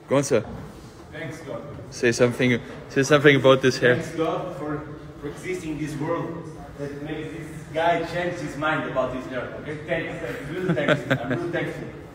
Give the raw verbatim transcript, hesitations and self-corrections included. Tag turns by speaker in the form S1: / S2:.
S1: Gonza,
S2: Thanks God.
S1: say something. Say something about this hair.
S2: Thanks God for, for existing in this world that makes this guy change his mind about his hair. Okay, thanks, thanks, really thanks. I'm really thankful.